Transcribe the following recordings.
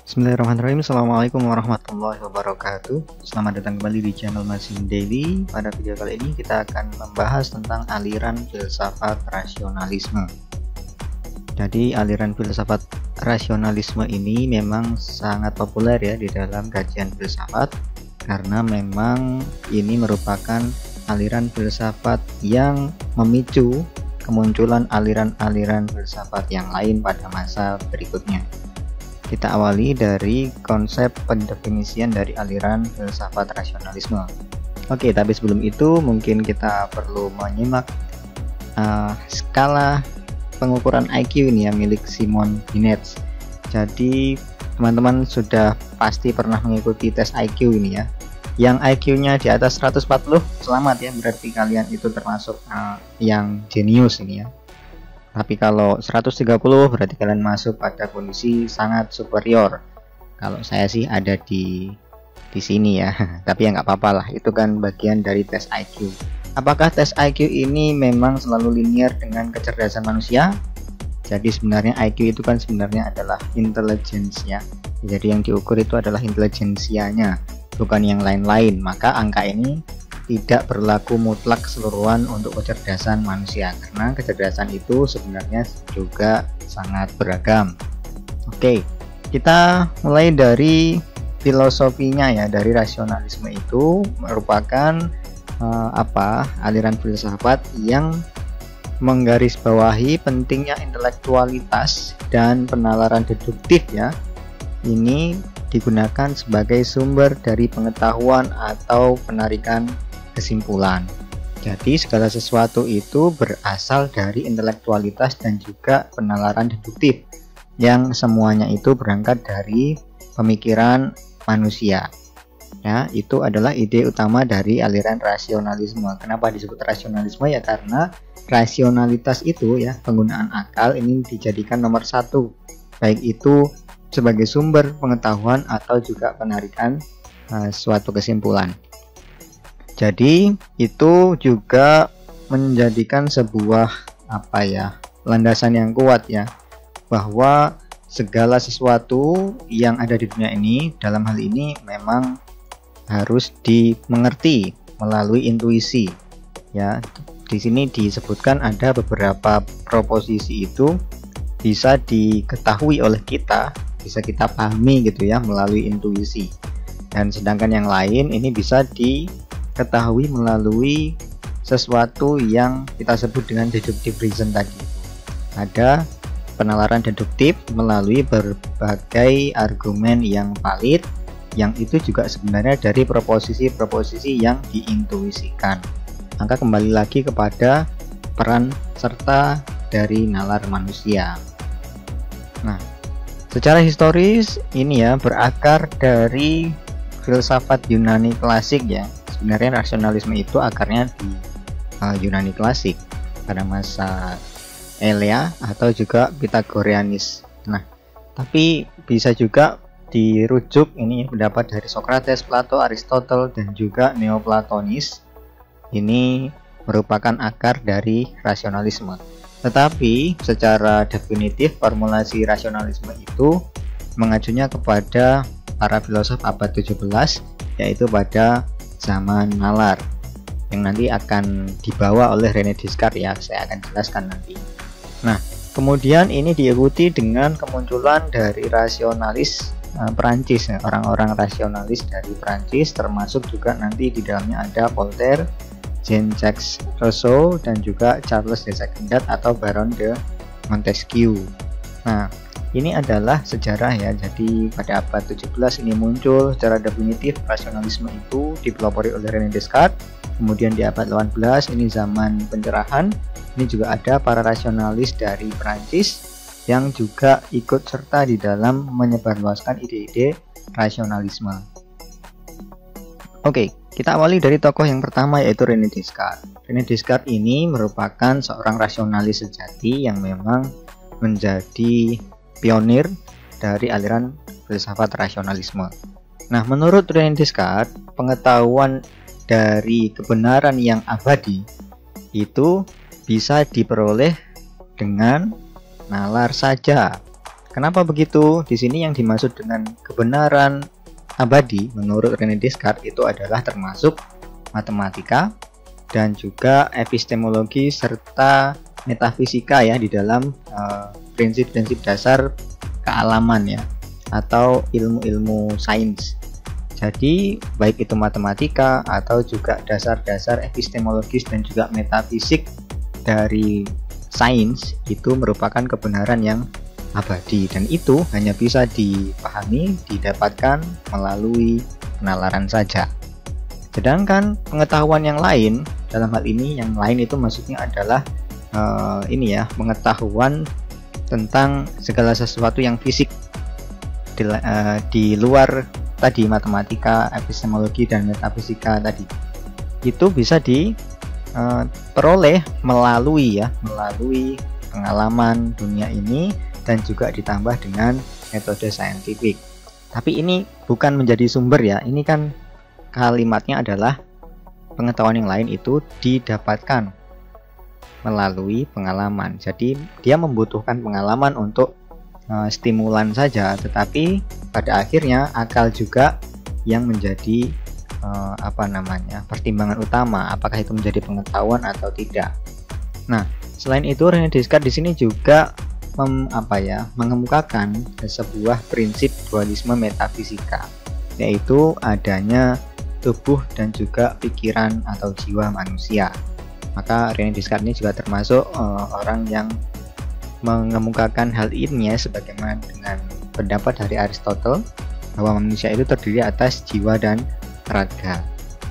Bismillahirrahmanirrahim. Assalamualaikum warahmatullahi wabarakatuh. Selamat datang kembali di channel Mazin Daily. Pada video kali ini kita akan membahas tentang aliran filsafat rasionalisme. Jadi aliran filsafat rasionalisme ini memang sangat populer ya di dalam kajian filsafat, karena memang ini merupakan aliran filsafat yang memicu kemunculan aliran-aliran filsafat yang lain pada masa berikutnya. Kita awali dari konsep pendefinisian dari aliran filsafat rasionalisme. Oke, tapi sebelum itu mungkin kita perlu menyimak skala pengukuran IQ ini yang milik Simon Binet. Jadi teman-teman sudah pasti pernah mengikuti tes IQ ini ya. Yang IQ-nya di atas 140, selamat ya, berarti kalian itu termasuk yang jenius ini ya. Tapi kalau 130 berarti kalian masuk pada kondisi sangat superior. Kalau saya sih ada di sini ya. Tapi ya nggak apa-apa lah, itu kan bagian dari tes IQ. Apakah tes IQ ini memang selalu linear dengan kecerdasan manusia? Jadi sebenarnya IQ itu kan sebenarnya adalah intelligence ya. Jadi yang diukur itu adalah intelijensianya, bukan yang lain-lain. Maka angka ini tidak berlaku mutlak keseluruhan untuk kecerdasan manusia, karena kecerdasan itu sebenarnya juga sangat beragam. Oke, kita mulai dari filosofinya ya. Dari rasionalisme itu merupakan aliran filsafat yang menggarisbawahi pentingnya intelektualitas dan penalaran deduktif ya. Ini digunakan sebagai sumber dari pengetahuan atau penarikan kesimpulan. Jadi segala sesuatu itu berasal dari intelektualitas dan juga penalaran deduktif, yang semuanya itu berangkat dari pemikiran manusia. Ya, itu adalah ide utama dari aliran rasionalisme. Kenapa disebut rasionalisme? Ya karena rasionalitas itu ya, penggunaan akal ini dijadikan nomor satu, baik itu sebagai sumber pengetahuan atau juga penarikan suatu kesimpulan. Jadi itu juga menjadikan sebuah landasan yang kuat ya, bahwa segala sesuatu yang ada di dunia ini dalam hal ini memang harus dimengerti melalui intuisi ya. Di sini disebutkan ada beberapa proposisi itu bisa diketahui oleh kita, bisa kita pahami gitu ya melalui intuisi, dan sedangkan yang lain ini bisa diketahui melalui sesuatu yang kita sebut dengan deductive reason tadi. Ada penalaran deduktif melalui berbagai argumen yang valid, yang itu juga sebenarnya dari proposisi-proposisi yang diintuisikan. Maka kembali lagi kepada peran serta dari nalar manusia. Nah, secara historis ini ya berakar dari filsafat Yunani klasik ya. Sebenarnya rasionalisme itu akarnya di Yunani klasik pada masa Elea atau juga Pythagoreanis. Nah, tapi bisa juga dirujuk ini pendapat dari Socrates, Plato, Aristotle dan juga Neoplatonis. Ini merupakan akar dari rasionalisme. Tetapi secara definitif formulasi rasionalisme itu mengacunya kepada para filosof abad 17, yaitu pada zaman nalar, yang nanti akan dibawa oleh René Descartes ya, saya akan jelaskan nanti. Nah, kemudian ini diikuti dengan kemunculan dari rasionalis Perancis ya, orang-orang rasionalis dari Perancis, termasuk juga nanti di dalamnya ada Voltaire, Jean-Jacques Rousseau dan juga Charles de Secondat atau Baron de Montesquieu. Nah, ini adalah sejarah ya. Jadi pada abad 17 ini muncul secara definitif rasionalisme itu dipelopori oleh René Descartes. Kemudian di abad 18 ini zaman pencerahan. Ini juga ada para rasionalis dari Prancis yang juga ikut serta di dalam menyebarluaskan ide-ide rasionalisme. Oke, kita awali dari tokoh yang pertama, yaitu René Descartes. René Descartes ini merupakan seorang rasionalis sejati yang memang menjadi pionir dari aliran filsafat rasionalisme. Nah, menurut René Descartes, pengetahuan dari kebenaran yang abadi itu bisa diperoleh dengan nalar saja. Kenapa begitu? Di sini yang dimaksud dengan kebenaran abadi menurut René Descartes itu adalah termasuk matematika dan juga epistemologi serta metafisika ya, di dalam prinsip-prinsip dasar kealaman ya, atau ilmu-ilmu sains. Jadi baik itu matematika atau juga dasar-dasar epistemologis dan juga metafisik dari sains itu merupakan kebenaran yang abadi, dan itu hanya bisa dipahami, didapatkan melalui penalaran saja. Sedangkan pengetahuan yang lain, dalam hal ini yang lain itu maksudnya adalah pengetahuan tentang segala sesuatu yang fisik di luar tadi matematika, epistemologi dan metafisika tadi, itu bisa diperoleh melalui pengalaman dunia ini dan juga ditambah dengan metode saintifik. Tapi ini bukan menjadi sumber ya, ini kan kalimatnya adalah pengetahuan yang lain itu didapatkan melalui pengalaman. Jadi dia membutuhkan pengalaman untuk stimulan saja, tetapi pada akhirnya akal juga yang menjadi pertimbangan utama, apakah itu menjadi pengetahuan atau tidak. Nah, selain itu René Descartes di sini juga mengemukakan sebuah prinsip dualisme metafisika, yaitu adanya tubuh dan juga pikiran atau jiwa manusia. Maka René Descartes ini juga termasuk orang yang mengemukakan hal ini ya, sebagaimana dengan pendapat dari Aristotle bahwa manusia itu terdiri atas jiwa dan raga.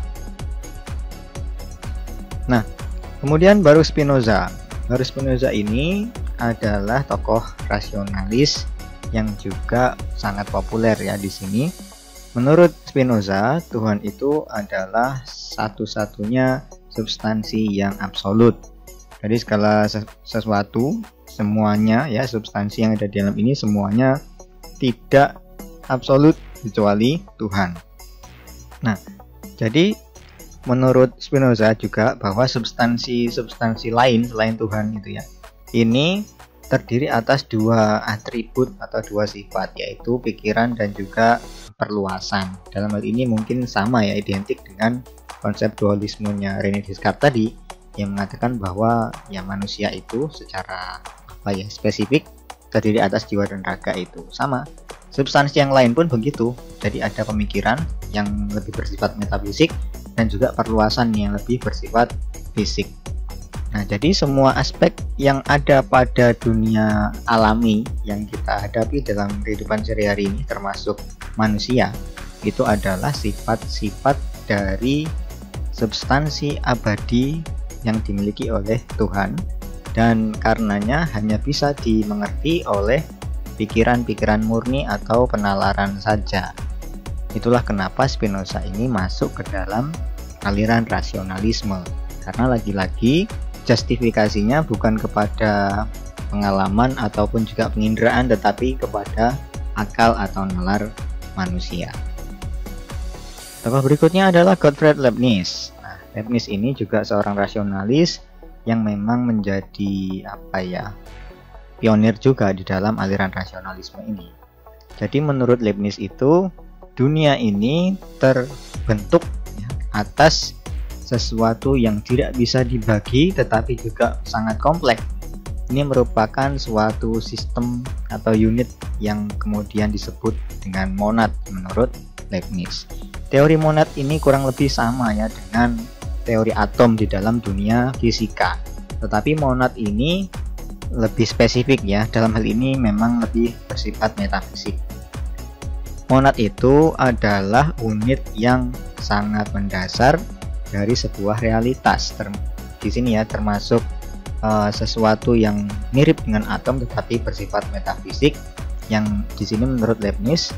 Nah, kemudian baru Spinoza. Baru Spinoza ini adalah tokoh rasionalis yang juga sangat populer ya di sini. Menurut Spinoza, Tuhan itu adalah satu-satunya substansi yang absolut. Jadi segala sesuatu, semuanya ya, substansi yang ada di dalam ini semuanya tidak absolut kecuali Tuhan. Nah, jadi menurut Spinoza juga bahwa substansi lain selain Tuhan itu ya, ini terdiri atas dua atribut atau dua sifat, yaitu pikiran dan juga perluasan. Dalam hal ini mungkin sama ya, identik dengan konsep dualismenya René Descartes tadi, yang mengatakan bahwa ya manusia itu secara spesifik terdiri atas jiwa dan raga, itu sama. Substansi yang lain pun begitu. Jadi ada pemikiran yang lebih bersifat metafisik dan juga perluasan yang lebih bersifat fisik. Nah, jadi semua aspek yang ada pada dunia alami yang kita hadapi dalam kehidupan sehari-hari ini, termasuk manusia, itu adalah sifat-sifat dari substansi abadi yang dimiliki oleh Tuhan, dan karenanya hanya bisa dimengerti oleh pikiran-pikiran murni atau penalaran saja. Itulah kenapa Spinoza ini masuk ke dalam aliran rasionalisme, karena lagi-lagi justifikasinya bukan kepada pengalaman ataupun juga penginderaan, tetapi kepada akal atau nalar manusia. Tokoh berikutnya adalah Gottfried Leibniz. Nah, Leibniz ini juga seorang rasionalis yang memang menjadi pionir juga di dalam aliran rasionalisme ini. Jadi menurut Leibniz itu dunia ini terbentuk atas sesuatu yang tidak bisa dibagi tetapi juga sangat kompleks. Ini merupakan suatu sistem atau unit yang kemudian disebut dengan monad menurut Leibniz. Teori monad ini kurang lebih sama ya dengan teori atom di dalam dunia fisika. Tetapi monad ini lebih spesifik ya, dalam hal ini memang lebih bersifat metafisik. Monad itu adalah unit yang sangat mendasar dari sebuah realitas. Di sini ya termasuk sesuatu yang mirip dengan atom tetapi bersifat metafisik, yang di sini menurut Leibniz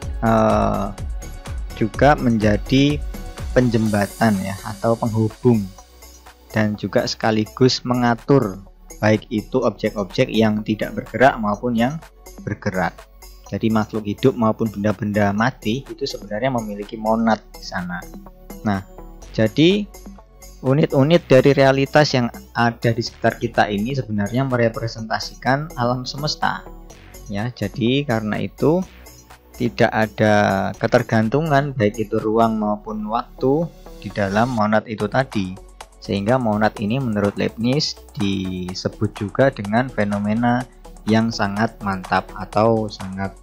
juga menjadi penjembatan ya, atau penghubung, dan juga sekaligus mengatur baik itu objek-objek yang tidak bergerak maupun yang bergerak. Jadi makhluk hidup maupun benda-benda mati itu sebenarnya memiliki monad di sana. Nah, jadi unit-unit dari realitas yang ada di sekitar kita ini sebenarnya merepresentasikan alam semesta. ya. Jadi karena itu tidak ada ketergantungan baik itu ruang maupun waktu di dalam monad itu tadi, sehingga monad ini menurut Leibniz disebut juga dengan fenomena yang sangat mantap atau sangat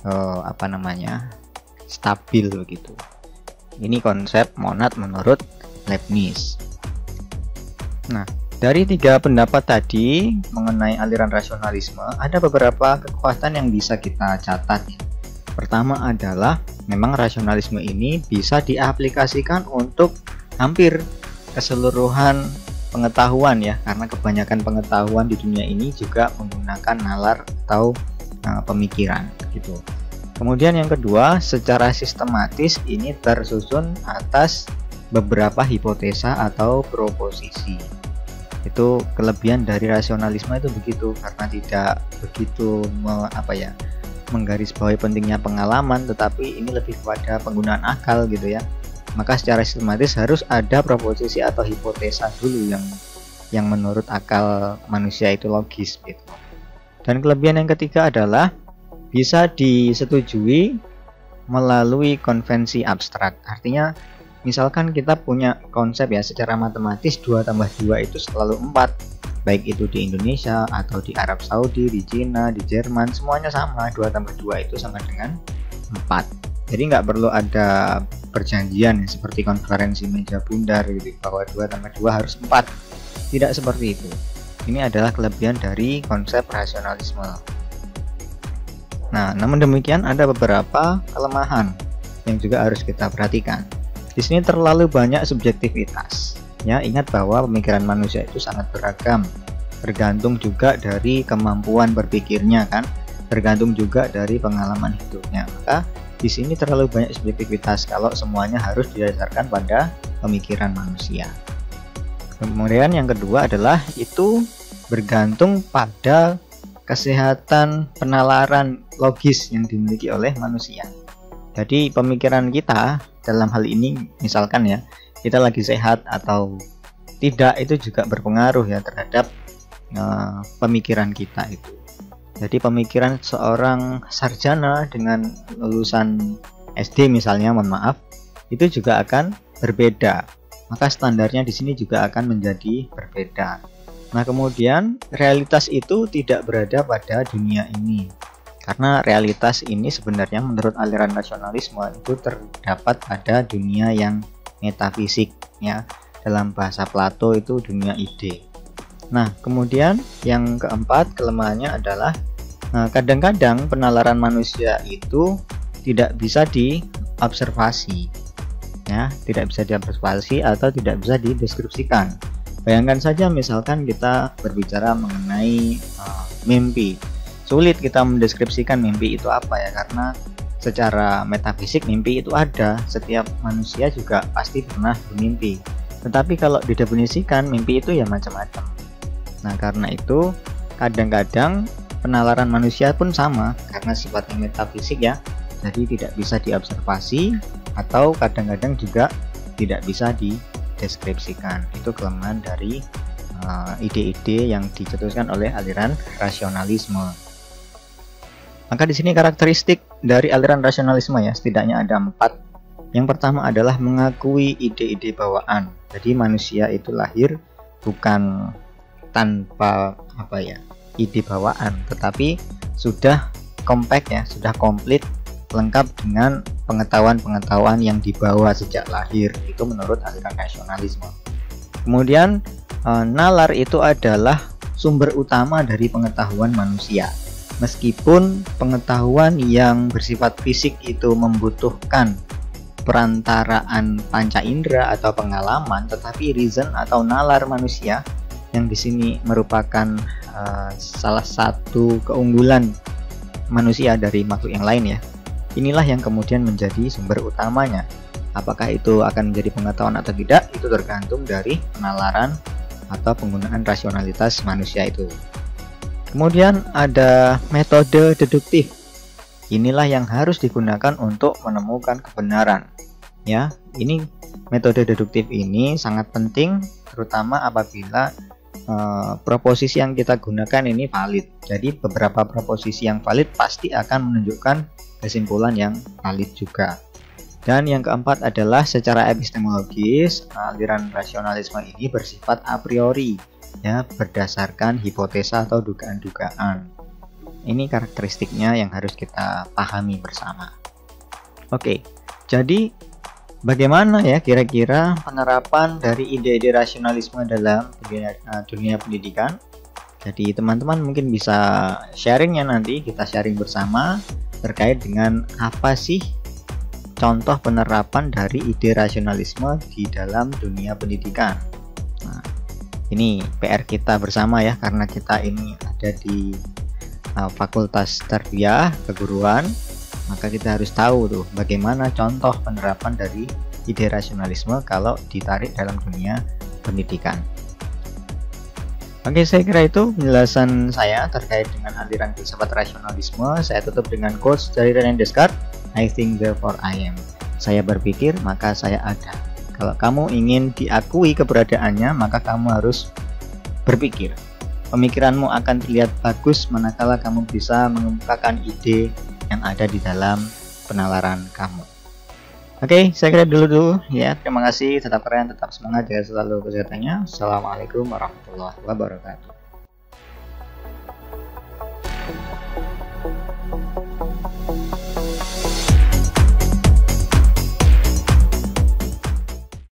stabil begitu. Ini konsep monad menurut Leibniz. Nah, dari 3 pendapat tadi mengenai aliran rasionalisme, ada beberapa kekuatan yang bisa kita catat. Pertama adalah memang rasionalisme ini bisa diaplikasikan untuk hampir keseluruhan pengetahuan ya, karena kebanyakan pengetahuan di dunia ini juga menggunakan nalar atau pemikiran gitu. Kemudian yang kedua, secara sistematis ini tersusun atas beberapa hipotesa atau proposisi. Itu kelebihan dari rasionalisme itu begitu, karena tidak begitu menggarisbawahi pentingnya pengalaman, tetapi ini lebih kepada penggunaan akal gitu ya. Maka secara sistematis harus ada proposisi atau hipotesa dulu yang menurut akal manusia itu logis gitu. Dan kelebihan yang ketiga adalah bisa disetujui melalui konvensi abstrak. Artinya misalkan kita punya konsep ya, secara matematis 2 tambah 2 itu selalu 4, baik itu di Indonesia atau di Arab Saudi, di Cina, di Jerman, semuanya sama, 2 tambah 2 itu sama dengan 4. Jadi nggak perlu ada perjanjian ya, seperti konferensi meja bundar gitu, bahwa 2 tambah 2 harus 4. Tidak seperti itu. Ini adalah kelebihan dari konsep rasionalisme. Nah, namun demikian ada beberapa kelemahan yang juga harus kita perhatikan. Di sini terlalu banyak subjektivitas. Ya, ingat bahwa pemikiran manusia itu sangat beragam. Tergantung juga dari kemampuan berpikirnya kan, tergantung juga dari pengalaman hidupnya. Maka di sini terlalu banyak subjektivitas kalau semuanya harus didasarkan pada pemikiran manusia. Kemudian yang kedua adalah itu bergantung pada kesehatan penalaran logis yang dimiliki oleh manusia. Jadi pemikiran kita dalam hal ini, misalkan ya, kita lagi sehat atau tidak, itu juga berpengaruh ya terhadap pemikiran kita itu. Jadi pemikiran seorang sarjana dengan lulusan SD misalnya, mohon maaf, itu juga akan berbeda. Maka standarnya di sini juga akan menjadi berbeda. Nah, kemudian realitas itu tidak berada pada dunia ini, karena realitas ini sebenarnya menurut aliran rasionalisme itu terdapat pada dunia yang metafisik ya, dalam bahasa Plato itu dunia ide. Nah, kemudian yang keempat kelemahannya adalah kadang-kadang penalaran manusia itu tidak bisa diobservasi ya, tidak bisa diobservasi atau tidak bisa dideskripsikan. Bayangkan saja misalkan kita berbicara mengenai mimpi. Sulit kita mendeskripsikan mimpi itu apa ya, karena secara metafisik mimpi itu ada. Setiap manusia juga pasti pernah bermimpi. Tetapi kalau didefinisikan mimpi itu ya macam-macam. Nah, karena itu kadang-kadang penalaran manusia pun sama karena sifatnya metafisik ya. Jadi tidak bisa diobservasi atau kadang-kadang juga tidak bisa deskripsikan. Itu kelemahan dari ide-ide yang dicetuskan oleh aliran rasionalisme. Maka di sini karakteristik dari aliran rasionalisme ya, setidaknya ada 4. Yang pertama adalah mengakui ide-ide bawaan. Jadi manusia itu lahir bukan tanpa ide bawaan, tetapi sudah compact ya, sudah komplit, lengkap dengan pengetahuan-pengetahuan yang dibawa sejak lahir. Itu menurut aliran rasionalisme. Kemudian nalar itu adalah sumber utama dari pengetahuan manusia. Meskipun pengetahuan yang bersifat fisik itu membutuhkan perantaraan panca indera atau pengalaman, tetapi reason atau nalar manusia yang di sini merupakan salah satu keunggulan manusia dari makhluk yang lain ya. Inilah yang kemudian menjadi sumber utamanya. Apakah itu akan menjadi pengetahuan atau tidak, itu tergantung dari penalaran atau penggunaan rasionalitas manusia itu. Kemudian ada metode deduktif. Inilah yang harus digunakan untuk menemukan kebenaran. Ya, ini metode deduktif ini sangat penting, terutama apabila proposisi yang kita gunakan ini valid. Jadi beberapa proposisi yang valid pasti akan menunjukkan kesimpulan yang valid juga. Dan yang keempat adalah secara epistemologis, aliran rasionalisme ini bersifat a priori, ya, berdasarkan hipotesa atau dugaan-dugaan. Ini karakteristiknya yang harus kita pahami bersama. Oke, jadi bagaimana ya kira-kira penerapan dari ide-ide rasionalisme dalam dunia pendidikan? Jadi teman-teman mungkin bisa sharingnya, nanti kita sharing bersama terkait dengan apa sih contoh penerapan dari ide rasionalisme di dalam dunia pendidikan. Nah, ini PR kita bersama ya, karena kita ini ada di Fakultas Tarbiyah Keguruan, maka kita harus tahu tuh bagaimana contoh penerapan dari ide rasionalisme kalau ditarik dalam dunia pendidikan. Oke, saya kira itu penjelasan saya terkait dengan aliran filsafat rasionalisme. Saya tutup dengan quotes dari René Descartes, I think therefore I am. Saya berpikir maka saya ada. Kalau kamu ingin diakui keberadaannya, maka kamu harus berpikir. Pemikiranmu akan terlihat bagus manakala kamu bisa mengemukakan ide yang ada di dalam penalaran kamu. Oke, saya kira dulu ya. Terima kasih, tetap keren, tetap semangat, jaga selalu kesehatannya. Assalamualaikum warahmatullahi wabarakatuh.